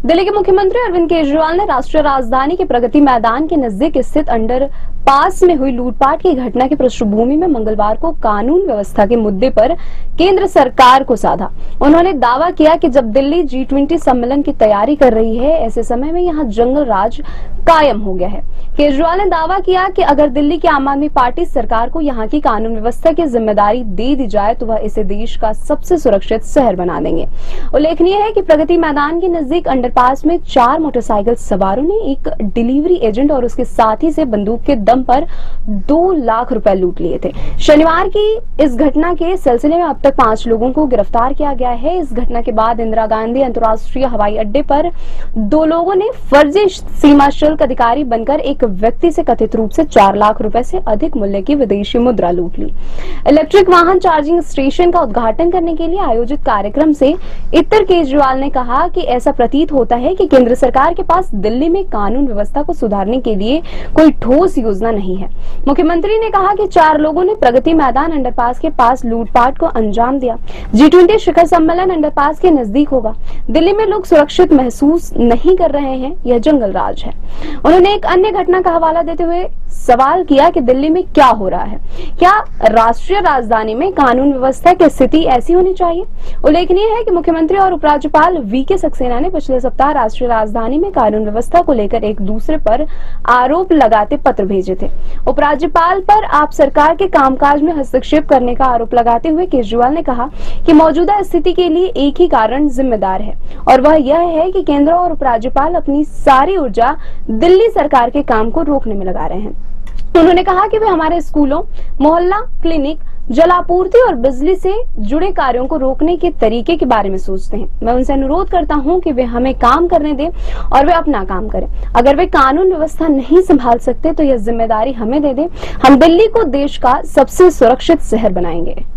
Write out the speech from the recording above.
दिल्ली के मुख्यमंत्री अरविंद केजरीवाल ने राष्ट्रीय राजधानी के प्रगति मैदान के नजदीक स्थित अंडर पास में हुई लूटपाट की घटना की पृष्ठभूमि में मंगलवार को कानून व्यवस्था के मुद्दे पर केंद्र सरकार को साधा। उन्होंने दावा किया कि जब दिल्ली G20 सम्मेलन की तैयारी कर रही है, ऐसे समय में यहां जंगल राज कायम हो गया है। केजरीवाल ने दावा किया कि अगर दिल्ली की आम आदमी पार्टी सरकार को यहां की कानून व्यवस्था की जिम्मेदारी दे दी जाए तो वह इसे देश का सबसे सुरक्षित शहर बना देंगे। उल्लेखनीय है कि प्रगति मैदान के नजदीक अंडरपास में 4 मोटरसाइकिल सवारों ने एक डिलीवरी एजेंट और उसके साथी से बंदूक के दम पर 2 लाख रुपए लूट लिए थे। शनिवार की इस घटना के सिलसिले में अब तक 5 लोगों को गिरफ्तार किया गया है। इस घटना के बाद इंदिरा गांधी अंतर्राष्ट्रीय हवाई अड्डे पर 2 लोगों ने फर्जी सीमा शुल्क अधिकारी बनकर एक व्यक्ति से कथित रूप से 4 लाख रुपए से अधिक मूल्य की विदेशी मुद्रा लूट ली। इलेक्ट्रिक वाहन चार्जिंग स्टेशन का उद्घाटन करने के लिए आयोजित कार्यक्रम से इतर केजरीवाल ने कहा कि ऐसा प्रतीत होता है कि केंद्र सरकार के पास दिल्ली में कानून व्यवस्था को सुधारने के लिए कोई ठोस योजना नहीं है। मुख्यमंत्री ने कहा कि 4 लोगों ने प्रगति मैदान अंडरपास के पास लूटपाट को अंजाम दिया। G20 शिखर सम्मेलन अंडरपास के नजदीक होगा। दिल्ली में लोग सुरक्षित महसूस नहीं कर रहे हैं, यह जंगल राज है। उन्होंने एक अन्य घटना का हवाला देते हुए सवाल किया कि दिल्ली में क्या हो रहा है, क्या राष्ट्रीय राजधानी में कानून व्यवस्था की स्थिति ऐसी होनी चाहिए। उल्लेखनीय है कि मुख्यमंत्री और उपराज्यपाल VK सक्सेना ने पिछले सप्ताह राष्ट्रीय राजधानी में कानून व्यवस्था को लेकर एक दूसरे पर आरोप लगाते पत्र भेजे थे। उपराज्यपाल पर आप सरकार के कामकाज में हस्तक्षेप करने का आरोप लगाते हुए केजरीवाल ने कहा कि मौजूदा स्थिति के लिए एक ही कारण जिम्मेदार है और वह यह है कि केंद्र और उपराज्यपाल अपनी सारी ऊर्जा दिल्ली सरकार के काम को रोकने में लगा रहे हैं। उन्होंने कहा कि वे हमारे स्कूलों, मोहल्ला क्लिनिक, जलापूर्ति और बिजली से जुड़े कार्यों को रोकने के तरीके के बारे में सोचते हैं। मैं उनसे अनुरोध करता हूं कि वे हमें काम करने दें और वे अपना काम करें। अगर वे कानून व्यवस्था नहीं संभाल सकते तो यह जिम्मेदारी हमें दे दें। हम दिल्ली को देश का सबसे सुरक्षित शहर बनाएंगे।